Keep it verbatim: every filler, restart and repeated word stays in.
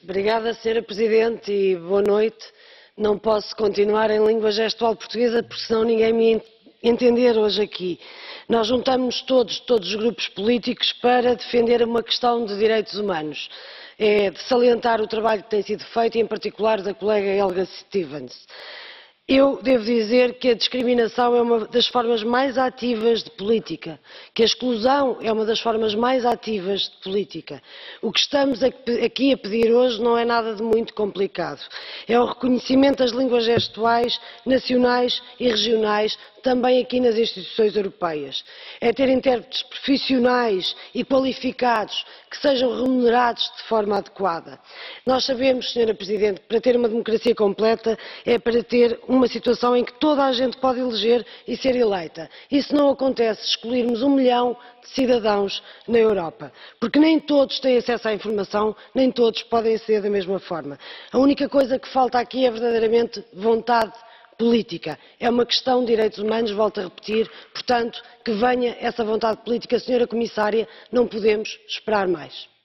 Obrigada, senhora Presidente, e boa noite. Não posso continuar em língua gestual portuguesa, porque senão ninguém me entender hoje aqui. Nós juntamos-nos todos, todos os grupos políticos, para defender uma questão de direitos humanos. É de salientar o trabalho que tem sido feito, e em particular da colega Helga Stevens. Eu devo dizer que a discriminação é uma das formas mais ativas de política, que a exclusão é uma das formas mais ativas de política. O que estamos aqui a pedir hoje não é nada de muito complicado. É o reconhecimento das línguas gestuais nacionais e regionais, também aqui nas instituições europeias. É ter intérpretes profissionais e qualificados que sejam remunerados de forma adequada. Nós sabemos, senhora Presidente, que para ter uma democracia completa é para ter uma situação em que toda a gente pode eleger e ser eleita. Isso não acontece se excluirmos um milhão de cidadãos na Europa, porque nem todos têm acesso à informação, nem todos podem aceder da mesma forma. A única coisa que falta aqui é verdadeiramente vontade política. É uma questão de direitos humanos, volto a repetir, portanto, que venha essa vontade política. Senhora Comissária, não podemos esperar mais.